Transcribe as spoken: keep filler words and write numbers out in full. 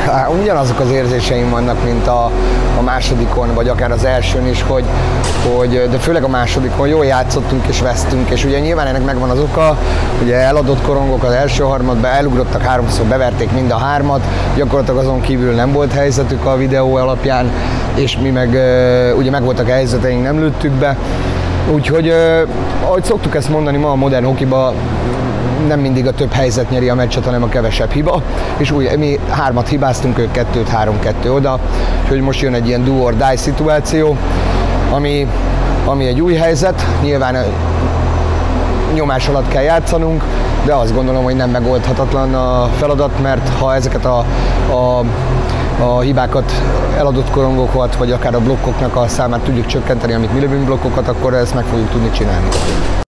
ugyanazok az érzéseim vannak, mint a, a másodikon, vagy akár az elsőn is, hogy, hogy, de főleg a másodikon jól játszottunk és vesztünk, és ugye nyilván ennek megvan az oka, ugye eladott korongok az első harmadban, elugrottak háromszor, beverték mind a hármat, gyakorlatilag azon kívül nem volt helyzetük a videó alapján, és mi meg ugye meg voltak a helyzeteink, nem lőttük be. Úgyhogy, ahogy szoktuk ezt mondani, ma a modern hokiba nem mindig a több helyzet nyeri a meccset, hanem a kevesebb hiba. És úgy, mi hármat hibáztunk, ők kettőt, három-kettő oda. Úgyhogy most jön egy ilyen do or die szituáció, ami, ami egy új helyzet. Nyilván nyomás alatt kell játszanunk, de azt gondolom, hogy nem megoldhatatlan a feladat, mert ha ezeket a, a a hibákat, eladott korongokat, vagy akár a blokkoknak a számát tudjuk csökkenteni, amit mi lövünk blokkokat, akkor ezt meg fogjuk tudni csinálni.